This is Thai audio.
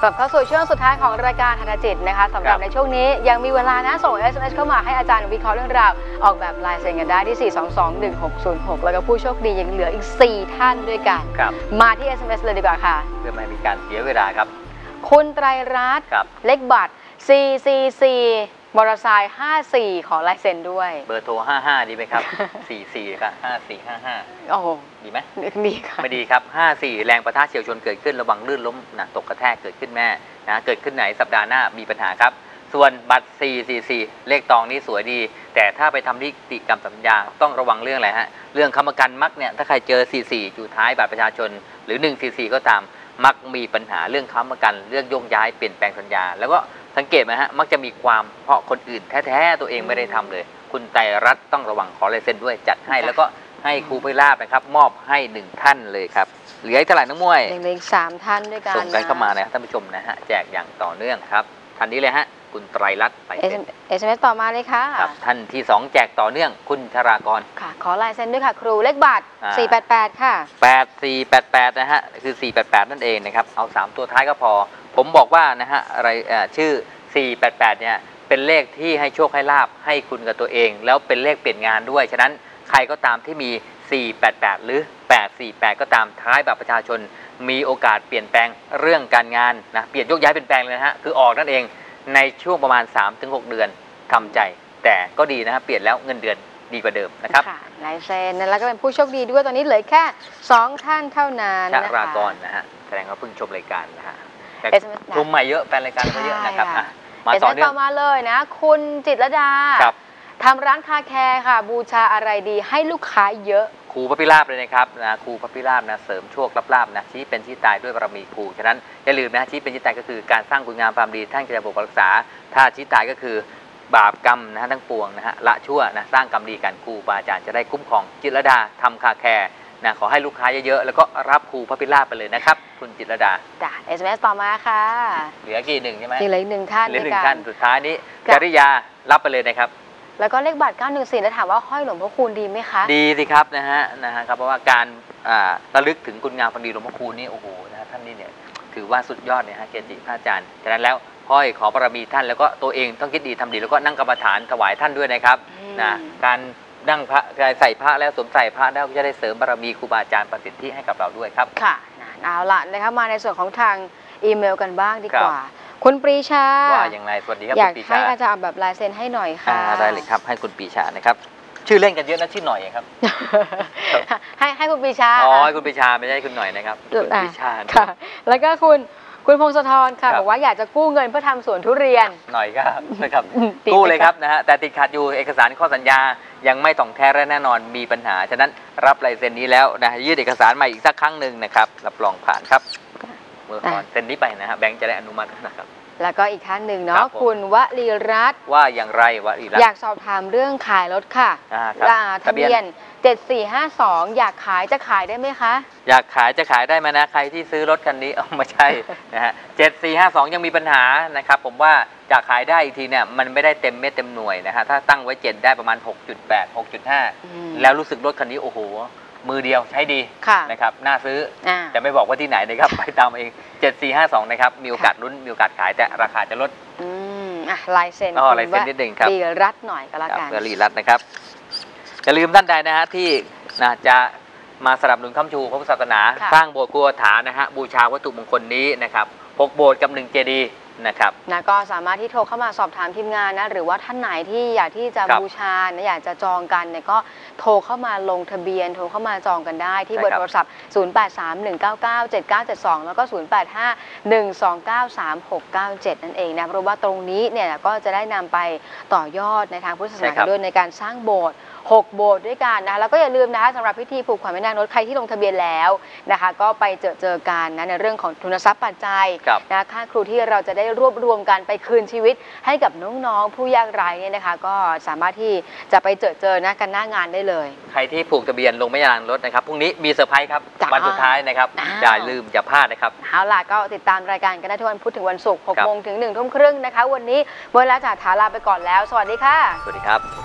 ลับเข้าสู่ช่วงสุดท้ายของรายการธนจิตนะคะสำหรับในช่วงนี้ยังมีเวลานะส่ง SMS เข้ามาให้อาจารย์วิเคราะห์เรื่องราวออกแบบลายเซ็นกันได้ที่ 4221606 แล้วก็ผู้โชคดียังเหลืออีก4ท่านด้วยกันมาที่ SMS เลยดีกว่าค่ะเพื่อไม่มีการเสียเวลาครับคุณไตรรัตน์เลขบัตร444มอเตอร์ไซค์54ขอลายเซ็นด้วยเบอร์โทร55ดีไหมครับ44ครับ5455 โอ้โหดีไหมดีค่ะไม่ดีครับ54แรงประทะเฉียวชนเกิดขึ้นระวังลื่นล้มหนักตกกระแทกเกิดขึ้นแม่นะเกิดขึ้นไหนสัปดาห์หน้ามีปัญหาครับส่วนบัตร444เลขตองนี้สวยดีแต่ถ้าไปทำนิติกรรมสัญญาต้องระวังเรื่องอะไรฮะเรื่องค้ำประกันมักเนี่ยถ้าใครเจอ44อยู่ท้ายบัตรประชาชนหรือ144ก็ตามมักมีปัญหาเรื่องค้ำประกันเรื่องโยกย้ายเปลี่ยนแปลงสัญญาแล้วก็สังเกตไหมฮะมักจะมีความเพราะคนอื่นแท้ๆตัวเองไม่ได้ทำเลยคุณไตรรัตน์ต้องระวังขอลายเซ็นด้วยจัดให้แล้วก็ให้ครูพิราบนะครับมอบให้1ท่านเลยครับเหลือเท่าไหร่น้องมวยเหลืออีก3ท่านด้วยกันส่งกันเข้ามานะท่านผู้ชมนะฮะแจกอย่างต่อเนื่องครับท่านนี้เลยฮะคุณไตรรัตน์ไปเป็น SMS ต่อมาเลยค่ะครับท่านที่2แจกต่อเนื่องคุณธรากรค่ะขอลายเซ็นด้วยค่ะครูเลขบัตร488ค่ะ 8488นะฮะคือ488นั่นเองนะครับเอา3ตัวท้ายก็พอผมบอกว่านะฮะอะไรชื่อ488เนี่ยเป็นเลขที่ให้โชคให้ลาภให้คุณกับตัวเองแล้วเป็นเลขเปลี่ยนงานด้วยฉะนั้นใครก็ตามที่มี488หรือ848ก็ตามท้ายบัตรประชาชนมีโอกาสเปลี่ยนแปลงเรื่องการงานนะเปลี่ยนยกย้ายเปลี่ยนแปลงเลยนะฮะคือออกนั่นเองในช่วงประมาณ 3-6 เดือนทำใจแต่ก็ดีนะฮะเปลี่ยนแล้วเงินเดือนดีกว่าเดิมนะครับค่ะลายเซ็นแล้วก็เป็นผู้โชคดีด้วยตอนนี้เหลือแค่2ท่านเท่านั้นนะคะธรากรนะฮะแสดงว่าเพิ่งชมรายการนะฮะแต่ชมใหม่เยอะแฟนรายการก็เยอะนะครับมาต่อเนื่องต่อมาเลยนะคุณจิตรดาทำร้านคาแคร์ค่ะบูชาอะไรดีให้ลูกค้าเยอะครูพระพิราบเลยนะครับนะครูพระพิราบนะเสริมโชครับลาภนะชี้เป็นชี้ตายด้วยบารมีครูฉะนั้นอย่าลืมนะชี้เป็นชี้ตายก็คือการสร้างคุณงามความดีท่านจะปกปักรักษาถ้าชี้ตายก็คือบาปกรรมนะฮะทั้งปวงนะฮะละชั่วนะสร้างกรรมดีกันครูบาอาจารย์จะได้คุ้มครองจิตรดาทำคาแคร์นะขอให้ลูกค้าเยอะๆแล้วก็รับครูพระพิราบไปเลยนะครับคุณจิตรดาจ้ะ SMS ต่อมาค่ะเหลือกี่หนึ่งใช่ไหมเหลืออีก1ท่านเหลือ1ท่านสุดท้ายนี้จริยารับไปเลยนะครับแล้วก็เลขบัตร914แล้วถามว่าห้อยหลวงพ่อคูณดีไหมคะดีสิครับนะฮะครับเพราะว่าการระลึกถึงคุณงามความดีหลวงพ่อคูณนี่โอ้โหนะท่านนี่เนี่ยถือว่าสุดยอดเนี่ยฮะเกจิพระอาจารย์ฉะนั้นแล้วห้อยขอบารมีท่านแล้วก็ตัวเองต้องคิดดีทำดีแล้วก็นั่งกรรมฐานถวายท่านด้วยนะครับนะการนั่งพระใส่พระแล้วสวมใส่พระแล้วก็จะได้เสริมบารมีครูบาอาจารย์ประสิทธิให้กับเราด้วยครับค่ะเอาละนะครับมาในส่วนของทางอีเมลกันบ้างดีกว่าคุณปรีชาว่าอย่างไรสวัสดีครับอยากให้อาจารย์แบบลายเซ็นให้หน่อยค่ะได้เลยครับให้คุณปรีชานะครับชื่อเล่นกันเยอะนะชื่อหน่อยครับให้คุณปรีชาอ๋อคุณปรีชาไม่ใช่คุณหน่อยนะครับคุณปรีชาค่ะแล้วก็คุณพงศธรค่ะบอกว่าอยากจะกู้เงินเพื่อทำสวนทุเรียนหน่อยครับนะครับกู้เลยครับนะฮะแต่ติดขัดอยู่เอกสารข้อสัญญายังไม่ถ่องแท้และแน่นอนมีปัญหาฉะนั้นรับลายเซ็นนี้แล้วนะยื่นเอกสารมาอีกสักครั้งหนึ่งนะครับรับรองผ่านครับเมื่อก่อนเซ็นนี้ไปนะฮะแบงค์จะได้อนุมัตินะครับแล้วก็อีกท่านหนึ่งเนาะคุณวลีรัตน์ว่าอย่างไรวลีรัตน์อยากสอบถามเรื่องขายรถค่ะทะเบียน7452อยากขายจะขายได้ไหมคะอยากขายจะขายได้ไหมนะใครที่ซื้อรถคันนี้ไม่ใช่นะฮะ7452ยังมีปัญหานะครับผมว่าจะขายได้อีกทีเนี่ยมันไม่ได้เต็มเม็ดเต็มหน่วยนะฮะถ้าตั้งไว้7ได้ประมาณ 6.8 6.5 แล้วรู้สึกรถคันนี้โอ้โหมือเดียวใช้ดีนะครับน่าซื้อแต่ไม่บอกว่าที่ไหนนะครับไปตามเอง7452นะครับมีโอกาสลุ้นมีโอกาสขายแต่ราคาจะลดลายเซ็นลายเซ็นนิดหนึ่งครับลีรัตน์หน่อยก็แล้วกันลีรัตน์นะครับอย่าลืมท่านใดนะฮะที่จะมาสนับสนุนค้ำชูพระพุทธศาสนาสร้างโบสถ์กุฏฐานนะฮะบูชาวัตถุมงคลนี้นะครับ6โบสถ์กับ1เจดีย์นะครับก็สามารถที่โทรเข้ามาสอบถามทีมงานนะหรือว่าท่านไหนที่อยากที่จะบูชาอยากจะจองกันเนี่ยก็โทรเข้ามาลงทะเบียนโทรเข้ามาจองกันได้ที่เบอร์โทรศัพท์0831997972แล้วก็0851293697นั่นเองนะเพราะว่าตรงนี้เนี่ยก็จะได้นำไปต่อยอดในทางพุทธศาสนาด้วยในการสร้างโบสถ์6โบสถ์ด้วยกันนะแล้วก็อย่าลืมนะคะสำหรับพิธีผูกขวัญแม่นางนพใครที่ลงทะเบียนแล้วนะคะก็ไปเจอกันนะในเรื่องของทุนทรัพย์ปัจจัยนะค่าครูที่เราจะได้รวบรวมกันไปคืนชีวิตให้กับน้องๆผู้ยากไร้เนี่ยนะคะก็สามารถที่จะไปเจอนะกันหน้างานได้เลยใครที่ผูกทะเบียนลงแม่นางนพนะครับพรุ่งนี้มีเซอร์ไพรส์ครับวันสุดท้ายนะครับอย่าลืมอย่าพลาดนะครับเอาล่ะก็ติดตามรายการกันได้ทุกวันพุธถึงวันศุกร์6 โมงถึง 1 ทุ่มครึ่งนะคะวันนี้เวลาจ่าถาลาไปก่อนแล้วสวัสดีค่ะสวัสดีครับ